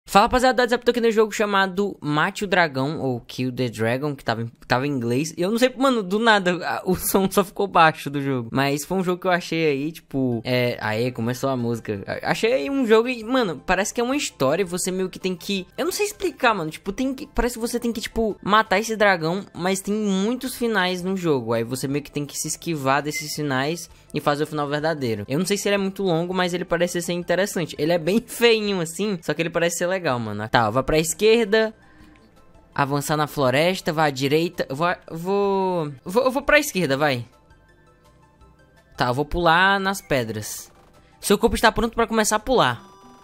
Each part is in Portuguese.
Fala, rapaziada, eu tô aqui no jogo chamado Mate o Dragão, ou Kill the Dragon, que tava em inglês. E eu não sei, mano, do nada, o som só ficou baixo do jogo. Mas foi um jogo que eu achei aí, tipo... aí começou a música. Achei aí um jogo e, mano, parece que é uma história. Você meio que tem que... Eu não sei explicar, mano. Tipo, parece que você tem que, tipo, matar esse dragão. Mas tem muitos finais no jogo. Aí você meio que tem que se esquivar desses finais e fazer o final verdadeiro. Eu não sei se ele é muito longo, mas ele parece ser interessante. Ele é bem feinho, assim, só que ele parece ser legal, mano. Tá, vai pra esquerda, avançar na floresta, vai à direita. Eu vou pra esquerda, vai. Tá, eu vou pular nas pedras. Seu corpo está pronto pra começar a pular.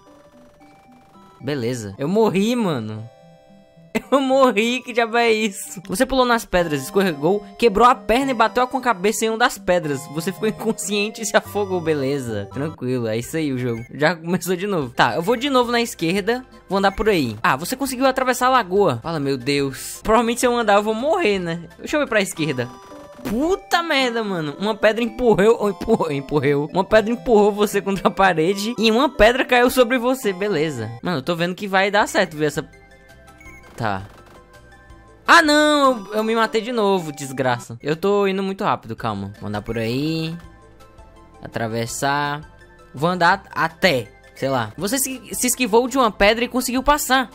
Beleza. Eu morri, mano. Eu morri, que diabo é isso? Você pulou nas pedras, escorregou, quebrou a perna e bateu com a cabeça em uma das pedras. Você ficou inconsciente e se afogou, beleza. Tranquilo, é isso aí o jogo. Já começou de novo. Tá, eu vou de novo na esquerda, vou andar por aí. Ah, você conseguiu atravessar a lagoa. Fala, meu Deus. Provavelmente se eu andar eu vou morrer, né? Deixa eu ver pra esquerda. Puta merda, mano. Uma pedra empurrou. Uma pedra empurrou você contra a parede e uma pedra caiu sobre você, beleza. Mano, eu tô vendo que vai dar certo ver essa... Tá. Ah, não! Eu me matei de novo, desgraça. Eu tô indo muito rápido, calma. Vou andar por aí. Atravessar. Vou andar até, sei lá. Você se esquivou de uma pedra e conseguiu passar.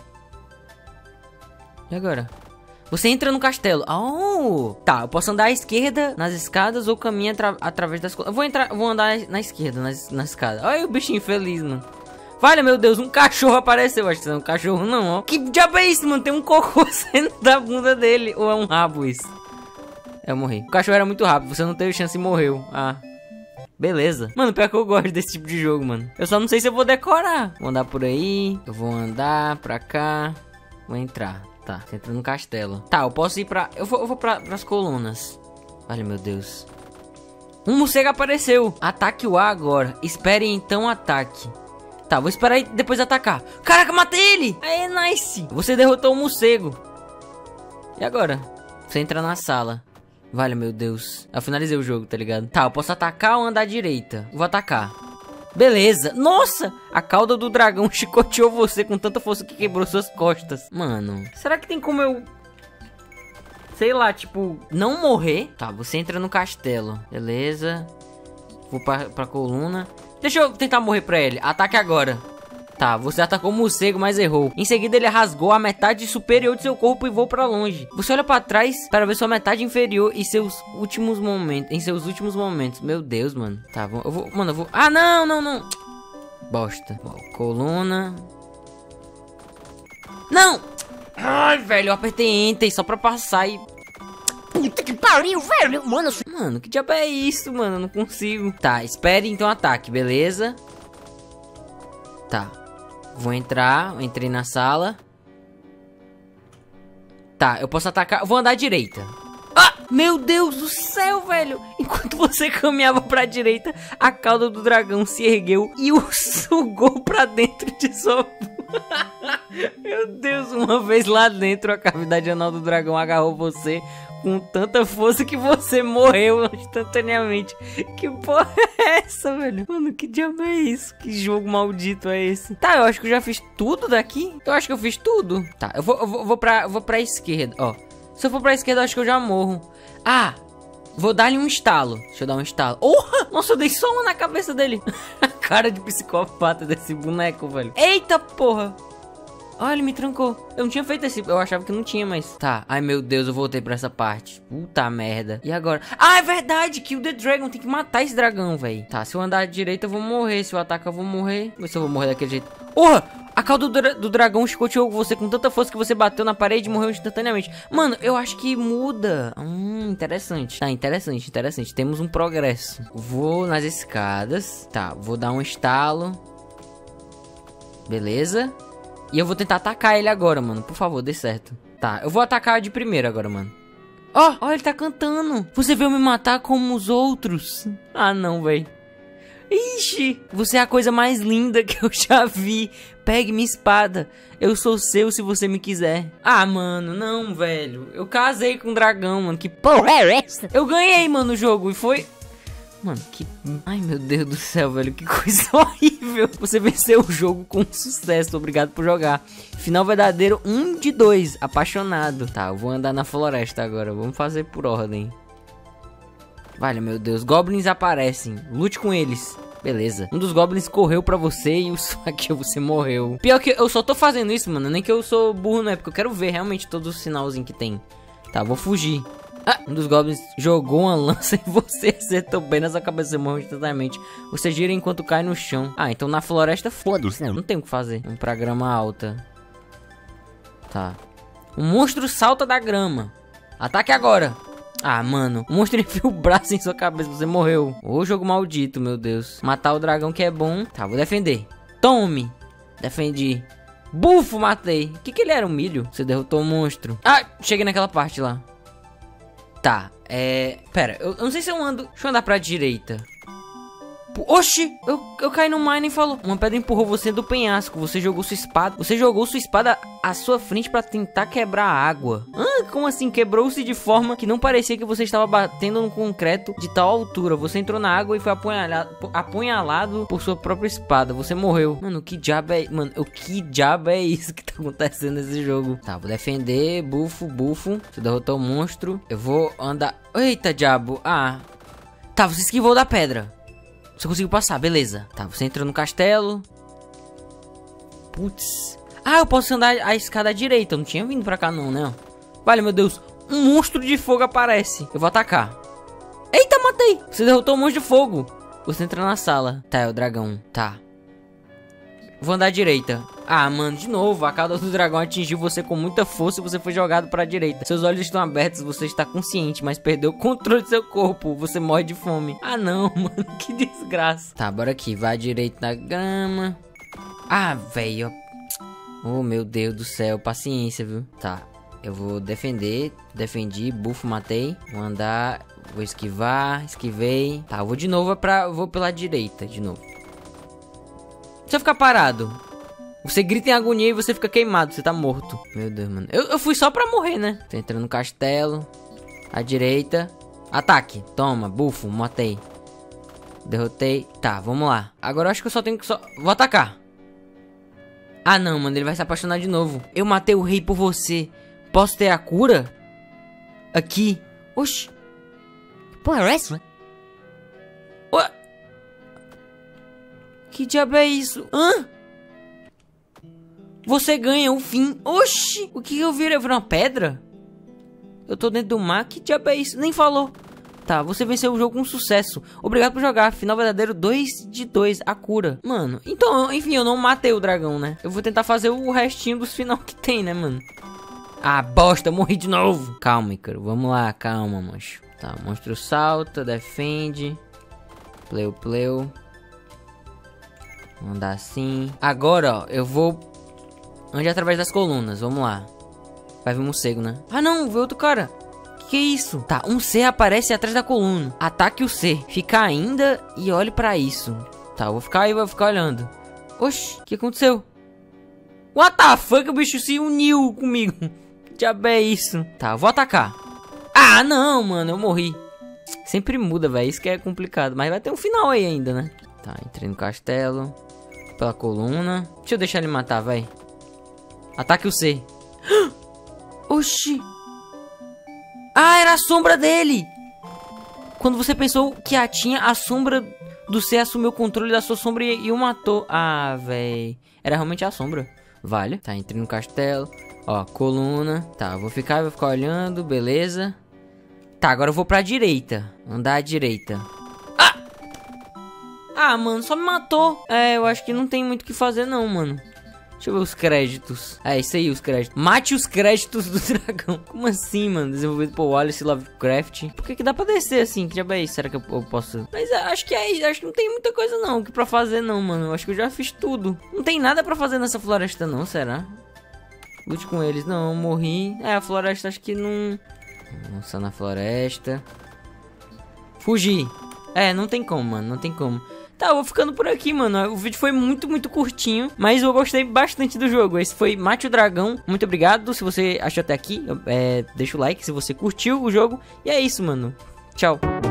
E agora? Você entra no castelo. Oh! Tá, eu posso andar à esquerda nas escadas ou caminhar através das... Eu vou andar na esquerda, na escada. Olha o bichinho feliz, mano. Olha, meu Deus, um cachorro apareceu. Acho que não é um cachorro, não, ó. Que diabo é isso, mano? Tem um cocô saindo da bunda dele. Ou é um rabo isso? Eu morri. O cachorro era muito rápido. Você não teve chance e morreu. Ah. Beleza. Mano, pior que eu gosto desse tipo de jogo, mano. Eu só não sei se eu vou decorar. Vou andar por aí. Eu vou andar pra cá. Vou entrar. Tá, você entra no castelo. Tá, eu posso ir pra... Eu vou pras colunas. Olha, meu Deus. Um morcego apareceu. Ataque o A agora. Espere então ataque. Tá, vou esperar e depois atacar. Caraca, matei ele! Aê, nice! Você derrotou o morcego. E agora? Você entra na sala. Vale, meu Deus. Eu finalizei o jogo, tá ligado? Tá, eu posso atacar ou andar à direita. Vou atacar. Beleza. Nossa! A cauda do dragão chicoteou você com tanta força que quebrou suas costas. Mano, será que tem como eu... sei lá, tipo, não morrer? Tá, você entra no castelo. Beleza. Vou pra coluna. Deixa eu tentar morrer pra ele. Ataque agora. Tá, você atacou o morcego, mas errou. Em seguida, ele rasgou a metade superior de seu corpo e voou pra longe. Você olha pra trás para ver sua metade inferior e seus últimos momentos. Em seus últimos momentos. Meu Deus, mano. Tá, eu vou... Mano, eu vou... Ah, não. Bosta. Bom, coluna. Não! Ai, velho, eu apertei Enter só pra passar e... Puta que pariu, velho. Mano, que diabo é isso, mano? Eu não consigo. Tá, espere então ataque, beleza? Tá. Vou entrar. Entrei na sala. Tá, eu posso atacar. Vou andar à direita. Ah, meu Deus do céu, velho. Enquanto você caminhava pra direita, a cauda do dragão se ergueu e o sugou pra dentro de sua... Meu Deus, uma vez lá dentro, a cavidade anal do dragão agarrou você com tanta força que você morreu instantaneamente. Que porra é essa, velho? Mano, que diabo é isso? Que jogo maldito é esse? Tá, eu acho que eu já fiz tudo daqui. Eu acho que eu fiz tudo. Tá, eu vou pra esquerda, ó. Se eu for pra esquerda, eu acho que eu já morro. Ah, vou dar-lhe um estalo. Deixa eu dar um estalo. Nossa, eu dei só uma na cabeça dele. A cara de psicopata desse boneco, velho. Eita porra. Olha, ele me trancou. Eu não tinha feito esse... Eu achava que não tinha, mas... Tá. Ai, meu Deus, eu voltei pra essa parte. Puta merda. E agora? Ah, é verdade. Kill the Dragon. Tem que matar esse dragão, velho. Tá, se eu andar à direita, eu vou morrer. Se eu atacar, eu vou morrer. Vê se eu vou morrer daquele jeito. Porra! A cauda do dragão chicoteou você com tanta força que você bateu na parede e morreu instantaneamente. Mano, eu acho que muda. Interessante. Tá, interessante. Temos um progresso. Vou nas escadas. Tá, vou dar um estalo. Beleza. E eu vou tentar atacar ele agora, mano. Por favor, dê certo. Tá, eu vou atacar de primeira agora, mano. Ó, ele tá cantando. Você veio me matar como os outros. Ah, não, velho. Ixi, você é a coisa mais linda que eu já vi. Pegue minha espada. Eu sou seu se você me quiser. Ah, mano, não, velho. Eu casei com um dragão, mano. Que porra é essa? Eu ganhei, mano, o jogo. E foi... Mano, que... Ai, meu Deus do céu, velho. Que coisa horrível. Você venceu o jogo com sucesso. Obrigado por jogar. Final verdadeiro 1 de 2. Apaixonado. Tá, eu vou andar na floresta agora. Vamos fazer por ordem. Vale, meu Deus. Goblins aparecem. Lute com eles. Beleza. Um dos goblins correu pra você e o aqui você morreu. Pior que eu só tô fazendo isso, mano. Nem que eu sou burro, não é. Porque eu quero ver realmente todos os sinalzinhos que tem. Tá, vou fugir. Ah, um dos goblins jogou uma lança e você acertou bem na sua cabeça, você morreu instantaneamente. Você gira enquanto cai no chão. Ah, então na floresta foda-se. Não tem o que fazer. Vamos pra grama alta. Tá. O monstro salta da grama. Ataque agora. Ah, mano. O monstro enfia o braço em sua cabeça, você morreu. Ô, jogo maldito, meu Deus. Matar o dragão que é bom. Tá, vou defender. Tome. Defendi. Bufo, matei. O que ele era? Um milho? Você derrotou o monstro. Ah, cheguei naquela parte lá. Tá, pera, eu não sei se eu ando... Deixa eu andar pra direita. Oxi, eu caí no mine e falou. Uma pedra empurrou você do penhasco. Você jogou sua espada. Você jogou sua espada à sua frente pra tentar quebrar a água. Como assim? Quebrou-se de forma que não parecia que você estava batendo no concreto de tal altura. Você entrou na água e foi apunhalado por sua própria espada. Você morreu. Mano, que diabo é... Mano, o que diabo é isso que tá acontecendo nesse jogo? Tá, vou defender. Bufo. Você derrotou o monstro. Eu vou andar... Eita, diabo. Ah. Tá, você esquivou da pedra. Você conseguiu passar, beleza. Tá, você entrou no castelo. Putz. Ah, eu posso andar a escada à direita. Eu não tinha vindo pra cá não, né? Vale, meu Deus. Um monstro de fogo aparece. Eu vou atacar. Eita, matei. Você derrotou um monstro de fogo. Você entra na sala. Tá, é o dragão. Tá. Vou andar à direita. Ah, mano, de novo. A cauda do dragão atingiu você com muita força e você foi jogado pra direita. Seus olhos estão abertos, você está consciente, mas perdeu o controle do seu corpo. Você morre de fome. Ah, não, mano. Que desgraça. Tá, bora aqui. Vai à direita na grama. Ah, velho. Oh, meu Deus do céu. Paciência, viu? Tá. Eu vou defender. Defendi. Bufo, matei. Vou andar. Vou esquivar. Esquivei. Tá, eu vou de novo vou pela direita. De novo. Se eu ficar parado, você grita em agonia e você fica queimado, você tá morto. Meu Deus, mano. Eu fui só pra morrer, né? Tô entrando no castelo. À direita. Ataque. Toma, bufo, matei. Derrotei. Tá, vamos lá. Agora eu acho que eu só tenho que vou atacar. Ah, não, mano. Ele vai se apaixonar de novo. Eu matei o rei por você. Posso ter a cura? Aqui. Oxi. Porra, é essa? Ué? Que diabo é isso? Hã? Você ganha o fim. Oxi! O que eu virei? Eu virei uma pedra? Eu tô dentro do mar? Que diabo é isso? Nem falou. Tá, você venceu o jogo com sucesso. Obrigado por jogar. Final verdadeiro 2 de 2. A cura. Mano, então, enfim, eu não matei o dragão, né? Eu vou tentar fazer o restinho dos final que tem, né, mano? Ah, bosta, morri de novo. Calma, Ícaro. Vamos lá, calma, mancho. Tá, monstro salta, defende. Pleu. Vamos andar assim. Agora, ó, eu vou andar através das colunas. Vamos lá. Vai vir um morcego, né? Ah, não, veio outro cara. Que é isso? Tá, um ser aparece atrás da coluna. Ataque o ser. Fica ainda e olhe pra isso. Tá, eu vou ficar aí, vou ficar olhando. Oxi, o que aconteceu? What the fuck, o bicho se uniu comigo. Que diabo é isso? Tá, eu vou atacar. Ah, não, mano, eu morri. Sempre muda, velho. Isso que é complicado. Mas vai ter um final aí ainda, né? Tá, entrei no castelo. Pela coluna. Deixa eu deixar ele matar, vai. Ataque o C. Oxi. Ah, era a sombra dele. Quando você pensou que tinha, a sombra do C assumiu o controle da sua sombra e o matou. Ah, véi. Era realmente a sombra. Vale. Tá, entrei no castelo. Ó, coluna. Tá, vou ficar olhando. Beleza. Tá, agora eu vou pra direita. Andar à direita. Ah, mano, só me matou. É, eu acho que não tem muito o que fazer não, mano. Deixa eu ver os créditos. É, isso aí, os créditos. Mate os créditos do dragão. Como assim, mano? Desenvolvido por Wallace Lovecraft. Por que dá pra descer assim? Que diabo é isso? Será que eu posso... Mas acho que é isso. Acho que não tem muita coisa não que pra fazer não, mano. Eu acho que eu já fiz tudo. Não tem nada pra fazer nessa floresta não, será? Lute com eles. Não, morri. É, a floresta acho que não... Nossa, na floresta. Fugir. É, não tem como, mano. Não tem como. Tá, eu vou ficando por aqui, mano. O vídeo foi muito curtinho, mas eu gostei bastante do jogo. Esse foi Mate o Dragão. Muito obrigado. Se você achou até aqui, deixa o like se você curtiu o jogo. E é isso, mano. Tchau.